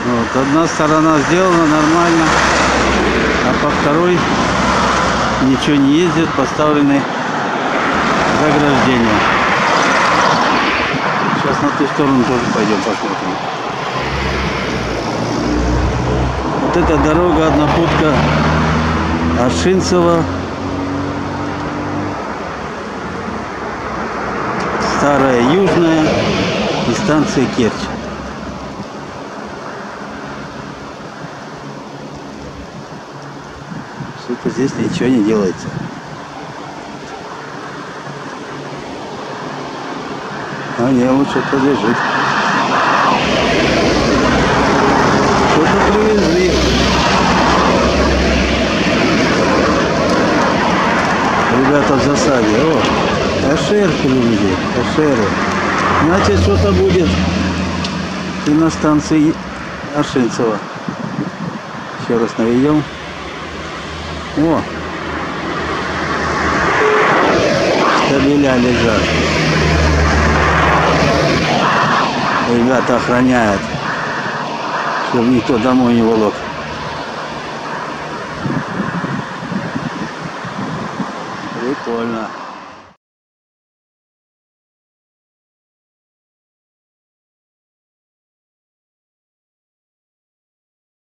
Вот, одна сторона сделана нормально, а по второй ничего не ездит, поставлены заграждения. Сейчас на ту сторону тоже пойдем посмотрим. Вот эта дорога однопутка Аршинцево, Старая Южная и станция Керчь. Что-то здесь ничего не делается. А не, вот что-то лежит. Что-то привезли. Ребята в засаде. О, кашер привезли. Кашеры. Значит, что-то будет и на станции Аршинцево. Еще раз наведем. О! Штабеля лежат. Ребята охраняют, чтобы никто домой не волок. Прикольно.